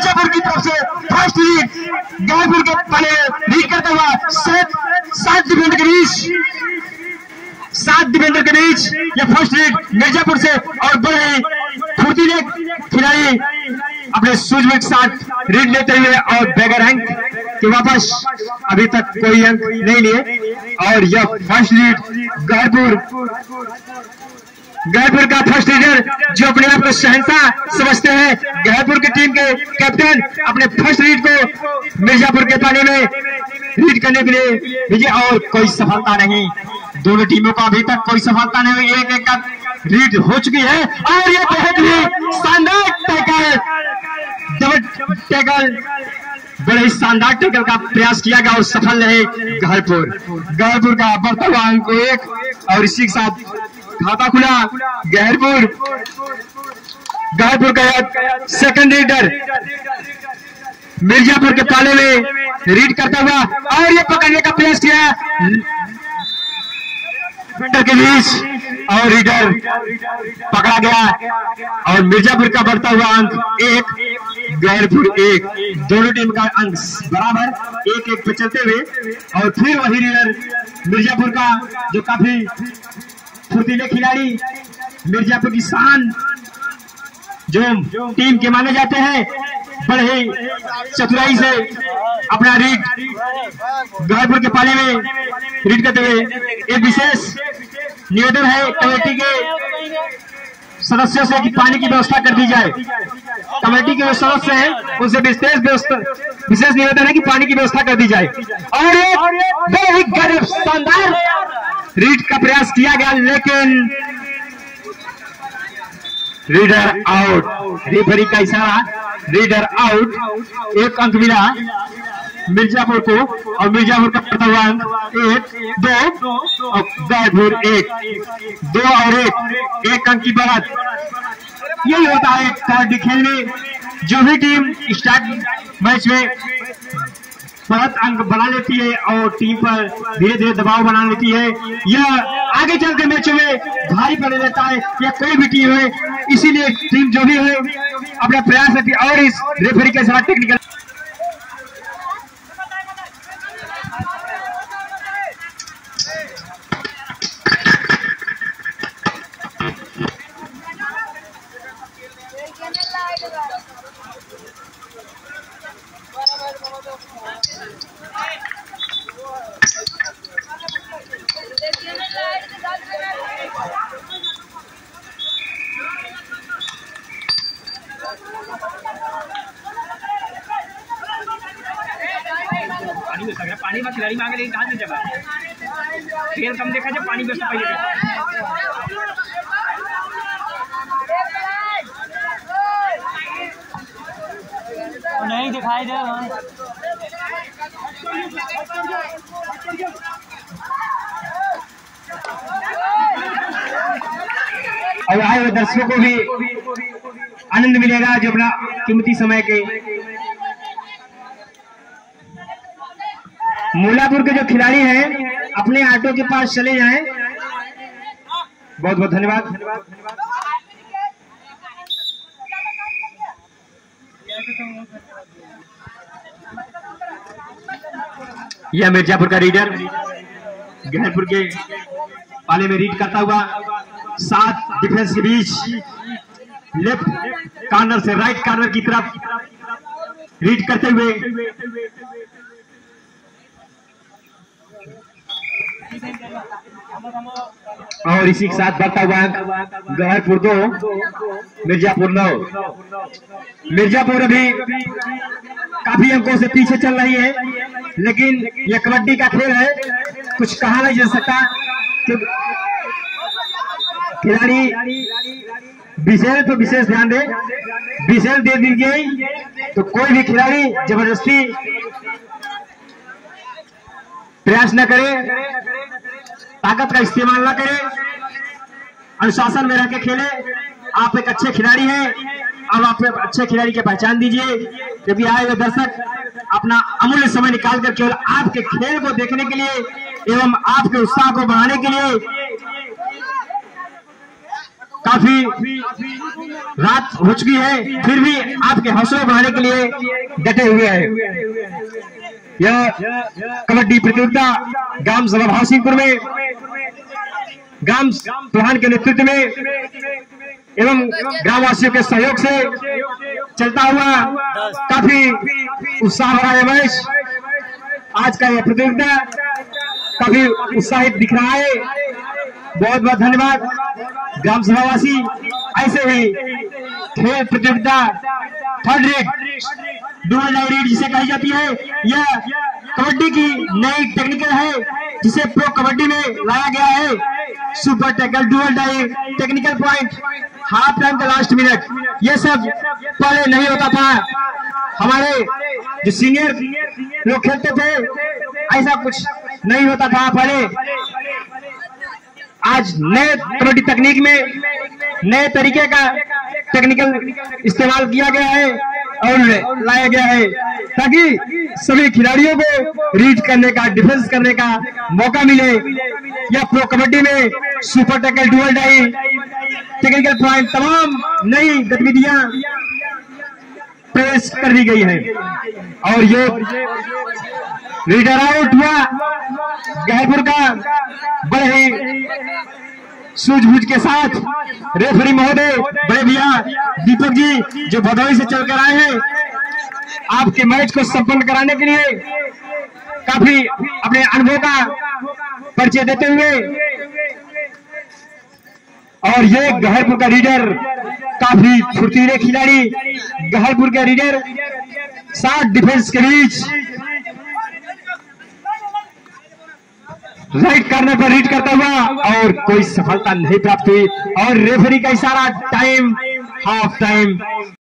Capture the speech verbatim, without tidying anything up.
मिर्जापुर की तरफ से फर्स्ट लीड गायपुर के पहले लीड करता हुआ सात सात डिफेंडर के बीच सात डिफेंडर के बीच ये फर्स्ट लीड मिर्जापुर से और बड़े फुर्तीले खिलाड़ी अपने सूझबूझ के साथ लीड लेते हुए और बगैर अंक के वापस अभी तक कोई अंक नहीं लिए और यह फर्स्ट लीड गायपुर गायपुर का फर्स्ट लीडर जो अपने आप को शहंशाह समझते हैं, गायपुर की टीम के कैप्टन अपने फर्स्ट लीड को मिर्जापुर के पानी में लीड करने के लिए भेजे और कोई सफलता नहीं। दोनों टीमों को अभी तक कोई सफलता नहीं हुई, एक एक का लीड हो चुकी है और ये बहुत ही शानदार टैकल डबल टैकल बड़े ही शानदार टैकल का प्रयास किया गया और सफल रहे गायपुर। गायपुर का बढ़ता हुआ अंक एक और इसी के साथ खाता खुला गायपुर गायपुर का सेकंड लीडर मिर्जापुर के पाले में रीड करता हुआ और ये पकड़ने का प्रयास किया डिफेंडर के बीच और रीडर पकड़ा गया और मिर्जापुर का बढ़ता हुआ अंक एक गायपुर एक, दोनों टीम का अंक बराबर एक एक पे चलते हुए और फिर वही रीडर मिर्जापुर का जो काफी फुर्तीले खिलाड़ी मिर्जापुर की शान जो टीम के माने जाते हैं, बड़े ही चतुराई से अपना रीड गायपुर के पाले में रीड करते हुए एक विशेष निवेदन है कमेटी के सदस्यों से कि पानी की व्यवस्था कर दी जाए। कमेटी के जो सदस्य हैं उनसे विशेष व्यवस्था विशेष निवेदन है कि पानी की व्यवस्था कर दी जाए और एक बड़े ही गरीब शानदार रीड का प्रयास किया गया लेकिन रीडर आउट, रेफरी का इशारा, रीडर आउट। एक अंक मिला मिर्जापुर को और मिर्जापुर का बढ़ता हुआ अंक एक दो और गायपुर एक, दो और एक एक अंक की बढ़त। यही होता है कबड्डी खेल में, जो भी टीम स्टार्ट मैच में बहुत अंक बना लेती है और टीम पर धीरे धीरे दबाव बना लेती है, यह आगे चलकर मैचों में भारी पड़ रहता है या कोई भी टीम है। इसीलिए टीम जो भी है अपना प्रयास करती है और इस रेफरी के साथ टेक्निकल पानी में खिलाड़ी मांगे लेकिन कहाँ से जगह खेल कम देखा जब पानी व्यवस्था पाइए नहीं दिखाई दे और आए हुए दर्शकों को भी आनंद मिलेगा जो अपना कीमती समय के मूलापुर के जो खिलाड़ी हैं अपने ऑटो के पास चले जाएं। बहुत बहुत धन्यवाद। यह मिर्जापुर का रीडर गायपुर के पाले में रीड करता हुआ सात डिफेंस के बीच लेफ्ट कॉर्नर से राइट कॉर्नर की तरफ रीड करते हुए और इसी के साथ बढ़ता हुआ गायपुर दो मिर्जापुर नौ। मिर्जापुर अभी काफी अंकों से पीछे चल रही है लेकिन यह कबड्डी का खेल है, कुछ कहा नहीं जा सकता कि खिलाड़ी विशेष तो विशेष ध्यान दे, विशेष दे दी गई तो कोई भी खिलाड़ी जबरदस्ती प्रयास न करे, ताकत का इस्तेमाल न करे, अनुशासन में रह के खेले। आप एक अच्छे खिलाड़ी हैं, अब आप एक अच्छे खिलाड़ी की पहचान दीजिए। जब आए हुए दर्शक अपना अमूल्य समय निकाल कर केवल आपके खेल को देखने के लिए एवं आपके उत्साह को बढ़ाने के लिए काफी रात हो चुकी है, फिर भी आपके हौसले बढ़ाने के लिए डटे हुए हैं। यह कबड्डी प्रतियोगिता ग्राम सभा भावसिंहपुर में ग्राम प्रधान के नेतृत्व में एवं ग्रामवासियों के सहयोग से चलता हुआ काफी उत्साह भरा है। महेश, आज का यह प्रतियोगिता काफी उत्साहित दिख रहा है। बहुत बहुत धन्यवाद ग्राम सभावासी। ऐसे ही खेल प्रतियोगिता third raid do or die raid जिसे कही जाती है, यह कबड्डी की नई टेक्निकल है जिसे प्रो कबड्डी में लाया गया है। Super tackle, do or die, technical point, half time का लास्ट मिनट, ये सब पहले नहीं होता था। हमारे जो सीनियर लोग खेलते थे ऐसा कुछ नहीं होता था पहले। आज नए कबड्डी तकनीक में नए तरीके का टेक्निकल इस्तेमाल किया गया है और लाया गया है ताकि सभी खिलाड़ियों को रीड करने का, डिफेंस करने का मौका मिले। या प्रो कबड्डी में super tackle, do or die, technical point, तमाम नई गतिविधियां प्रवेश कर दी गई है। और ये रीडर आउट हुआ गहरपुर का बड़े ही सूझबूझ के साथ। रेफरी महोदय, बड़े भैया दीपक जी जो भदोही से चलकर आए हैं आपके मैच को संपन्न कराने के लिए, काफी अपने अनुभव का परिचय देते हुए। और ये गहरपुर का रीडर काफी फुर्तीले खिलाड़ी, गहरपुर के रीडर सात डिफेंस के बीच राइट करने पर रीड करता हुआ और कोई सफलता नहीं प्राप्त हुई। और रेफरी का इशारा, टाइम, हाफ टाइम।